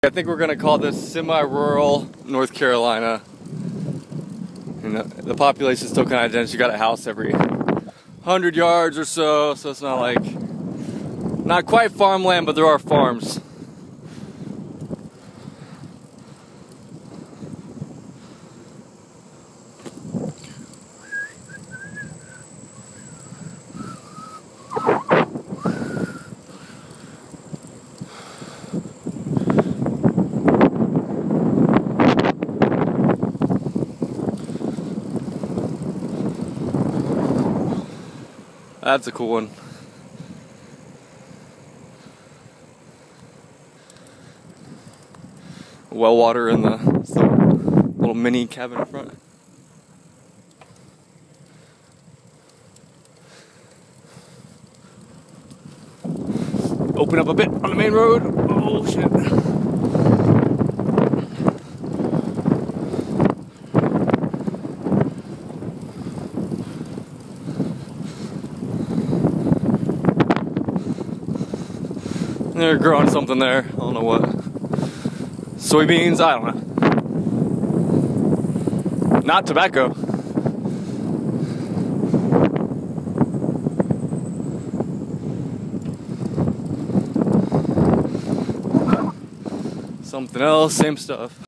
I think we're gonna call this semi-rural North Carolina. And the population's still kind of dense. You got a house every 100 yards or so, so it's not like, not quite farmland, but there are farms. That's a cool one. Well water in the little mini cabin in front. Open up a bit on the main road. Oh shit. They're growing something there. I don't know what. Soybeans? I don't know. Not tobacco. Something else, same stuff.